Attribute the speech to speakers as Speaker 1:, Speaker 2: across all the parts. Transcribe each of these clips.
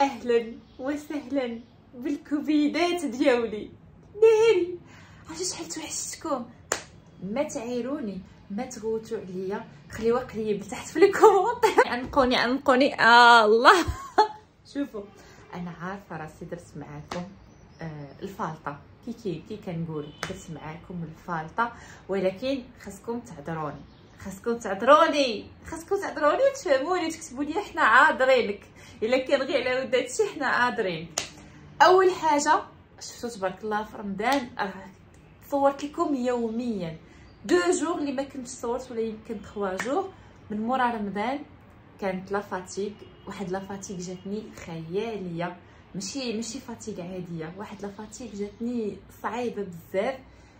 Speaker 1: اهلا وسهلا بالكبيدات ديالي. ناري عرفتي شحال توحشتكم. ما تعايروني، ما تغوتوا عليا، خليوها قريب لتحت في الكومونتير. عنقوني الله. شوفوا انا عارفه راسي درت معاكم الفالطه كي كنقول درت معاكم الفالطه، ولكن خاصكم تعذروني وتفهموني وتكتبوا لي حنا عاذرينك. الا كان غير على ود هادشي حنا عاذرين. اول حاجه شفتوا تبارك الله في رمضان صورت لكم يوميا 2 جور اللي ما كنتش صورت، ولا يمكن 3 جور من مورا رمضان. كانت لا فاتيك، واحد لا فاتيك جاتني خياليه، ماشي فاتيك عاديه، واحد لا فاتيك جاتني صعيبه بزاف.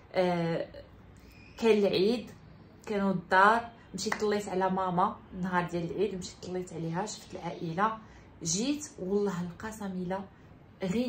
Speaker 1: كان العيد، كانوا الدار، مشيت طليت على ماما نهار ديال العيد، مشيت طليت عليها، شفت العائله، جيت والله القسم الا غير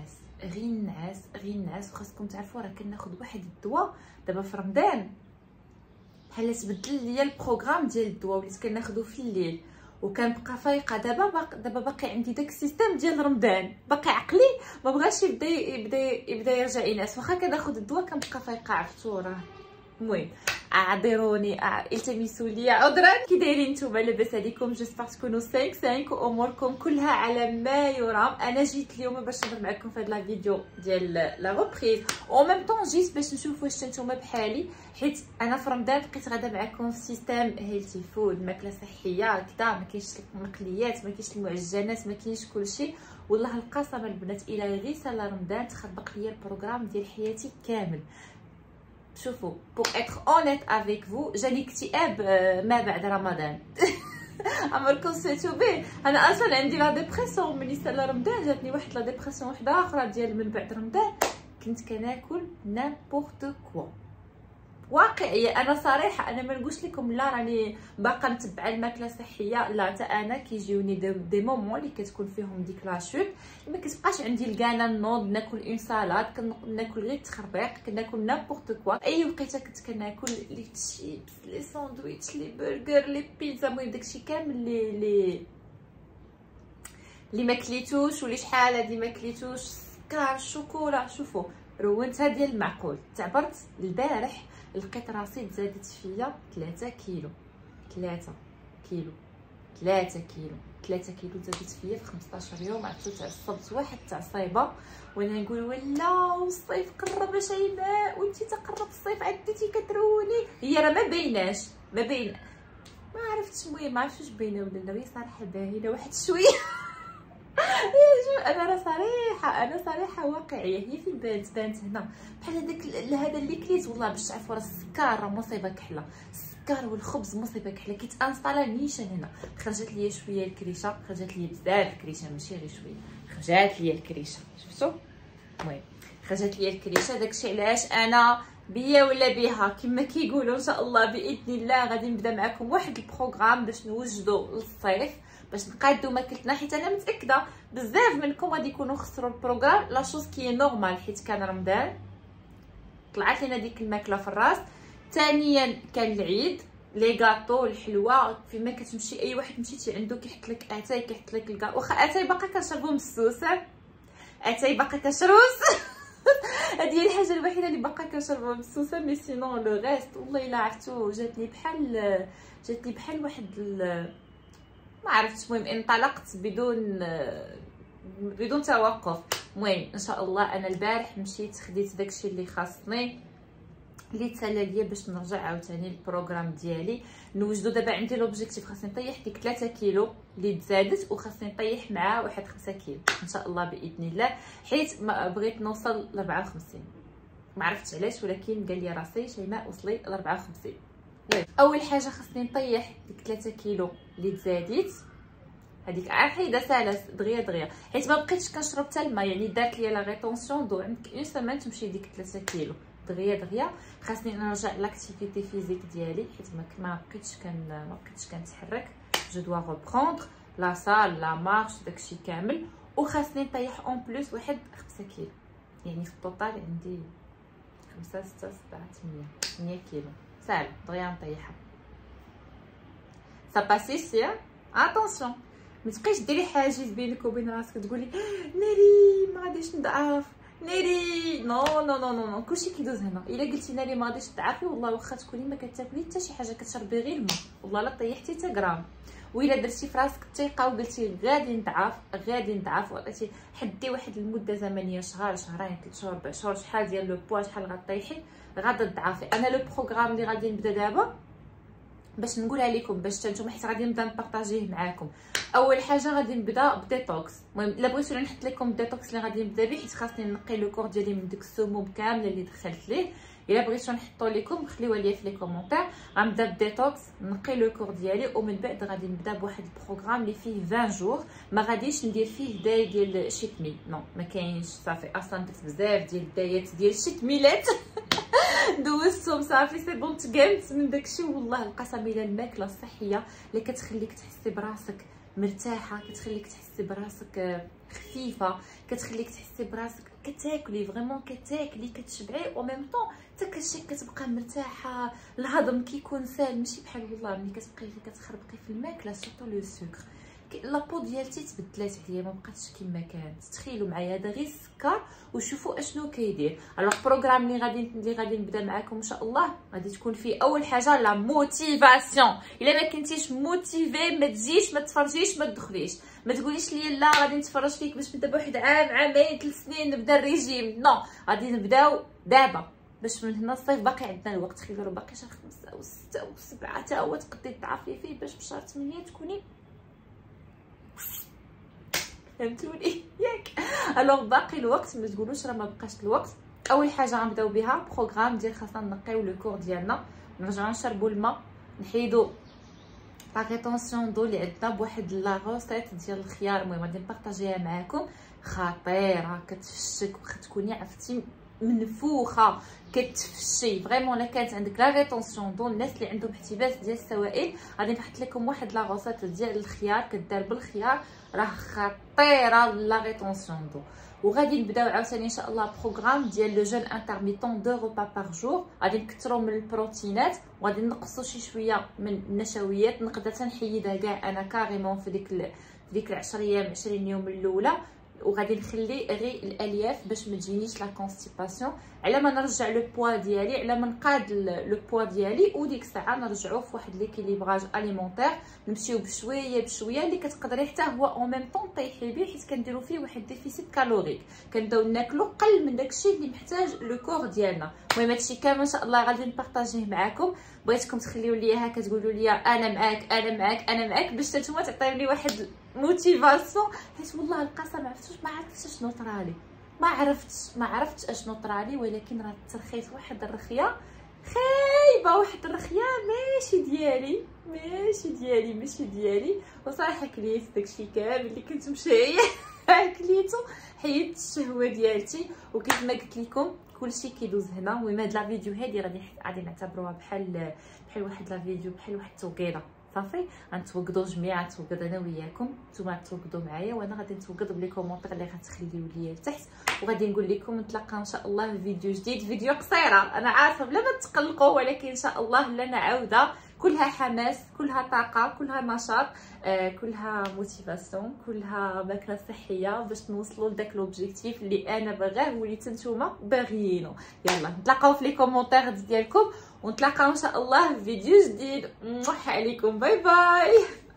Speaker 1: النعاس. وخاصكم تعرفوا راه كناخذ واحد الدواء دابا في رمضان، بحال تبدل ليا البروغرام ديال الدواء، وليت كناخذو في الليل وكنبقى فايقه. دابا باقي عندي داك السيستم ديال رمضان، باقي عقلي ما بغاش يبدا يرجع ينعس، واخا كناخذ الدواء كنبقى فايقه. عرفتوا راه المهم اعذروني، التمسوا لي عذرا. كي دايرين نتوما؟ لاباس عليكم؟ جيسبر تكونوا 5 واموركم كلها على ما يرام. انا جيت اليوم باش نهضر معكم في هذا لا فيديو ديال لا ريبريز، او ميم طون جيت باش نشوف واش نتوما بحالي، حيت انا في رمضان بقيت غادا معكم في سيستم هيلثي فود، ماكله صحيه كدا، ما كاينش المقليات، ما كاينش المعجنات، ما كاينش كلشي. والله القسم البنات الى غير سالا رمضان تخبق ليا البروغرام ديال حياتي كامل. شوفوا بور اتر اونيت افيك فو، جاني اكتئاب ما بعد رمضان. عمركم سمعتوا به؟ انا اصلا عندي لا ديبرسيون ملي سالا رمضان، جاتني واحد لا ديبرسيون وحده اخرى ديال من بعد رمضان. كنت كناكل نابورت كوا، واقعيه. انا صريحه انا ما نقولش لكم لا راني باقا متبعه الماكله الصحيه، لا، حتى انا كيجيوني دي مومون اللي كتكون فيهم ديك لا شوت ما كتبقاش عندي الكانا نوض ناكل اون سالاد، كناكل غير التخربيق، كناكل نابورت كوا. اي وقيته كنت كناكل لي تشيبس، لي ساندويتش، لي برجر، لي بيتزا، المهم داكشي كامل اللي ما كليتوش، ولي شحال هادي ما كليتوش، السكر، الشوكولا. شوفوا رونتها ديال المعقول. تعبرت البارح لقيت راسي تزادت فيا 3 كيلو تزادت فيا في 15 يوم. عرفتوا تعصبت واحد التعصيبه وانا نقول ولا الصيف قرب شيماء، وانتي تقرب الصيف عدتي كتروني. هي راه ما بايناش، ما عرفتش، المهم ما عرفتش باينه ولا لا، هي صراحه باينه واحد شويه. انا صريحه واقعيه. هي فين بانت هنا بحال هذا اللي كليت. والله باش تعرفوا راه السكر راه مصيبه كحله، السكر والخبز مصيبه كحله. كيت انستالا نيشان هنا، خرجت ليا شويه الكريشه، خرجت ليا بزاف الكريشه، ماشي غير شويه، خرجت ليا الكريشه. شفتوا؟ المهم خرجت ليا الكريشه. داكشي علاش انا بيا ولا بها كما كيقولوا ان شاء الله باذن الله غادي نبدا معكم واحد البروغرام باش نوجدوا للصيف، باش نقادو ماكلتنا، حيت انا متاكده بزاف منكم غادي يكونوا خسروا البروغرام. لا شوز كي نورمال، حيت كان رمضان طلعت لنا ديك الماكله في الراس. ثانيا كان العيد، لي غاطو، الحلوى، فيما كتمشي اي واحد مشيتي عنده كيحط لك اتاي، كيحط لك الكاع، واخا اتاي باقا كنشربو مسوسه، اتاي باقا كنشروس. هذه هي الحاجه الوحيده اللي باقا كنشربها مسوسه، مي سينون لو ريست والله الا عرفتو جاتني بحال واحد ما عرفتش. المهم انطلقت بدون توقف. المهم ان شاء الله انا البارح مشيت خديت داكشي اللي خاصني، اللي تسالى ليا باش نرجع عاوتاني البروغرام ديالي نوجدو. دابا عندي لوبجيكتيف خاصني نطيح ديك 3 كيلو اللي تزادت، وخاصني نطيح معاه واحد 5 كيلو ان شاء الله باذن الله، حيت ما بغيت نوصل ل 54. ما عرفتش علاش، ولكن قال لي راسي شيماء وصلي ل 54. اول حاجه خاصني نطيح ديك 3 كيلو اللي تزادت، هذيك حيده سالس دغيا، حيت ما بقيتش كنشرب حتى الماء، يعني دارت لي لا ريتونسيون. دو عندك اون سيمين تمشي ديك 3 كيلو دغيا. خاصني نرجع لاكتيفيتي فيزيك ديالي، حيت ما بقيتش كنتحرك. جو دوا ريبروندر لا سال، لا مارش، داكشي كامل. وخاصني نطيح اون بلوس واحد 5 كيلو، يعني في الطوطال عندي 5 6 7 8 كيلو ساهل دغيا نطيحها. سا باسي سي اتونسيون. ما تبقيش ديري حاجز بينك وبين راسك تقولي ناري ما غاديش نضعف، ناري نو نو نو نو نو، كلشي كيدوز هنا. الا قلتي ناري ما غاديش تضعفي، والله واخا تكوني ما كتاكلي حتى شي حاجه، كتشربي غير الماء، والله لا طيحتي حتى غرام. وإلا درتي في راسك الثقه وقلتي غادي نضعف غادي نضعف، وعطيتي حدي واحد المده زمنيه، شهر شهرين 3 شهور 4 شهور، شحال ديال لو بوا شحال غطيحي غادا تضعفي. انا لو بروغرام اللي غادي نبدا دابا باش نقولها لكم باش نتوما، حيت غادي نبدا نبارطاجيه معاكم. اول حاجه غادي نبدا بديتوكس. المهم الا بغيتو نحط لكم الديتوكس اللي غادي نبدا به، حيت خاصني نقي لو كور ديالي من ديك السموم كامله اللي دخلت ليه. الا بغيتو نحطو لكم خليوها ليا في لي كومونتير. غنبدا بالديتوكس نقي لو كور ديالي، ومن بعد غادي نبدا بواحد البروغرام اللي فيه 20 جور. ما غاديش ندير فيه داي ديال شيتمي، نو ما كاينش، صافي اصلا درت بزاف ديال الدايات ديال الشيتميلات دوزتهم صافي سي بون، تقامت من داكشي. والله القسم الى الماكله الصحيه اللي كتخليك تحسي براسك مرتاحه، كتخليك تحسي براسك خفيفه، كتخليك تحسي براسك كتاكلي فريمون، كتاكلي كتشبعي او ميم طون حتى كتشي كتبقى مرتاحه. الهضم كيكون سهل، ماشي بحال والله ملي كتبقاي كتخربقي في الماكله سورتو لو سكر لابو ديالتي تبدلات عليا، ما بقاتش كما كانت. تخيلوا معايا هذا غير السكر وشوفوا اشنو كيدير. الوغ البروغرام اللي غادي نبدا معكم ان شاء الله غادي تكون فيه اول حاجه لا موتيفاسيون. الا ما كنتيش موتيفي ما تجيش، ما تفرجيش، ما تدخليش، ما تقوليش لي لا غادي نتفرج فيك باش نبدا بواحد عام عامين 3 سنين نبدا الريجيم. نو، غادي نبداو دابا باش من هنا الصيف باقي عندنا الوقت. خيروا باقي شهر 5 و6 و7 حتى هو تقدري تعافي فيه باش في شهر 8 تكوني فهمتوني ياك. الوغ باقي الوقت، ما تقولوش راه ما بقاش الوقت. اول حاجه غنبداو بها بروغرام ديال خاصنا نقيو لو كور ديالنا، نرجعو نشربوا الماء، نحيدو لا ريتونسيون دو اللي عندنا بواحد لا روسيت ديال الخيار. المهم غادي نبارطاجيها معاكم، خطيره كتفشك واخا تكوني عرفتي منفوخه كتفشي فريمون. الا كانت عندك لا ريتونسيون دو، الناس اللي عندهم احتباس ديال السوائل، غادي نحط لكم واحد لا روسيت ديال الخيار كدار بالخيار، راه خطيره لا ريتونسيون دو. وغادي نبداو عاوتاني ان شاء الله بروغرام ديال لو جون انترميتون 2 ريبا بار جور. غادي نكثروا من البروتينات وغادي نقصوا شي شويه من النشويات. نقدر تنحيدها كاع انا كاريمون في ديك 10 ايام 20 يوم الاولى، وغادي نخلي غير الالياف باش ما تجينيش لا كونستيباسيون. على ما نرجع لو بوا ديالي، على ما نقاد لو بوا ديالي، وديك الساعه نرجعوا في واحد ليكيليبراج اليمونتير، نمشيو بشويه بشويه اللي كتقدري حتى هو او ميم طون طيحي به، حيت كنديروا فيه واحد ديفيسيت كالوريك، كنبداو ناكلو قل من داكشي اللي محتاج لو كور ديالنا. المهم هادشي كامل ان شاء الله غادي نبارطاجيه معكم. بغيتكم تخليو لي هكا تقولوا لي انا معاك انا معاك انا معاك، باش نتوما تعطيو لي واحد موتيفاسيون. حيت والله القسم ما عرفتش اشنو طرالي، ما عرفتش اشنو طرالي، ولكن راه ترخيت واحد الرخيه خايبه، واحد الرخيه ماشي ديالي. وصراحه كليت داكشي كامل اللي كنت مشايه كليتو، حيدت الشهوه ديالتي. وكيف ما قلت لكم كلشي كيدوز هنا. المهم هاد لا فيديو هادي غادي نعتبروها بحال واحد لا فيديو، بحال واحد التوقيده صافي. غنتوقدوا جميعا، نتوقد انا وياكم، نتوما توقدوا معايا، وانا غادي نتوقد بلي كومونطير اللي غتخليو لي لتحت. وغادي نقول لكم نتلاقاو ان شاء الله في فيديو جديد. فيديو قصيره انا عارفه بلا ما تقلقوا، ولكن ان شاء الله لنا عوده كلها حماس، كلها طاقه، كلها نشاط، كلها موتيفاسيون، كلها ماكله صحيه باش نوصلوا لذاك لوبجيكتيف اللي انا باغاه واللي نتوما باغيينو. يلا نتلاقاو في لي كومونتير ديالكم، ونتلاقاو ان شاء الله في فيديو جديد. عليكم باي باي.